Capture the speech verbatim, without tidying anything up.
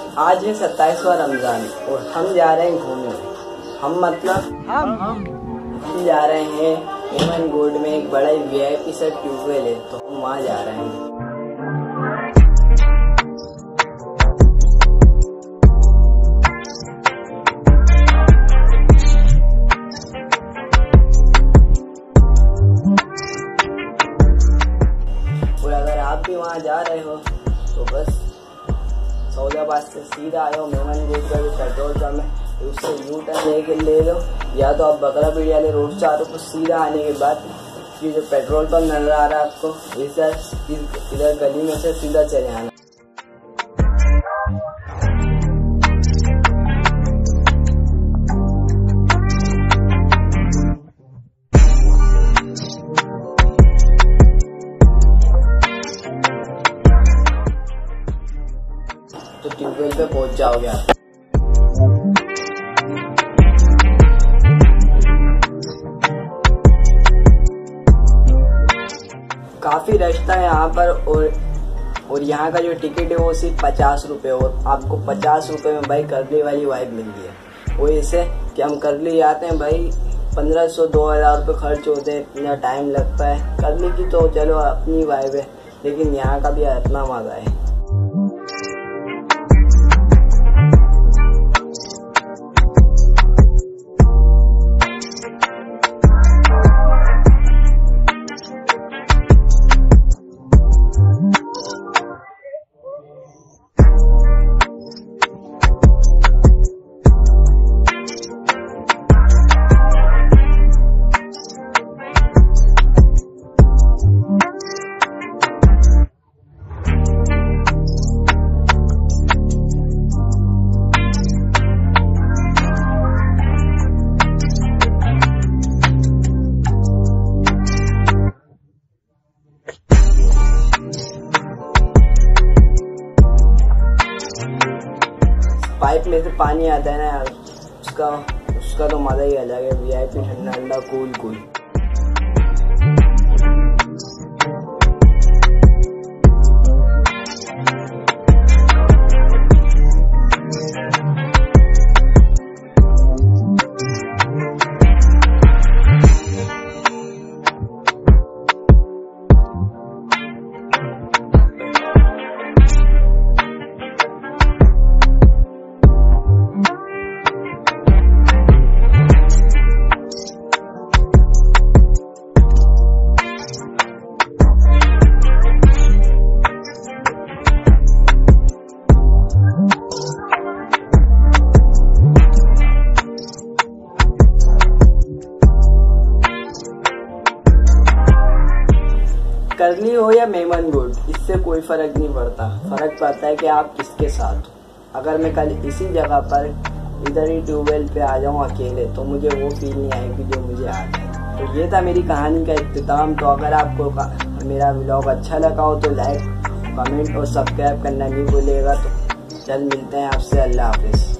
आज है सत्ताईसवां रमजान और हम जा रहे हैं घूमने। हम मतलब हम हम हम जा रहे हैं मेमन गोल्ड में एक बड़ा वी आई पी सा ट्यूबवेल है, तो हम वहाँ जा रहे हैं। और अगर आप भी वहाँ जा रहे हो तो बस सौदाबाद से सीधा आए हो मेमन गोल्ड का जो पेट्रोल पंप है उससे यू टर्न लेके ले लो, या तो आप बकरा पीड़ी वाले रोड से आ रहे हो तो सीधा आने के बाद ये जो पेट्रोल पंप नजर आ रहा है आपको इधर इधर गली में से सीधा चले आना। तो ट्यूबवेल पे पहुंच जाओगे आप। काफी रश था यहाँ पर, और और यहाँ का जो टिकट है वो सिर्फ पचास रुपए, और आपको पचास रुपए में भाई करली वाली वाइब मिलती है। वो ऐसे कि हम करली आते हैं भाई पंद्रह सौ दो हजार रुपये खर्च होते हैं, इतना टाइम लगता है। करली की तो चलो अपनी वाइब है, लेकिन यहाँ का भी इतना मजा है। पाइप में से पानी आता है ना यार, उसका उसका तो मजा ही अलग है। वी आई पी ठंडा ठंडा कूल कूल। करली हो या मेमन गोल्ड, इससे कोई फर्क नहीं पड़ता। फर्क पड़ता है कि आप किसके साथ हो। अगर मैं कल इसी जगह पर इधर ही ट्यूबवेल पे आ जाऊँ अकेले तो मुझे वो फील नहीं आएगी जो मुझे आज है। तो ये था मेरी कहानी का इख्तिताम। तो अगर आपको मेरा व्लॉग अच्छा लगा हो तो लाइक, कमेंट और सब्सक्राइब करना नहीं भूलिएगा। तो चल मिलते हैं आपसे। अल्लाह हाफिज।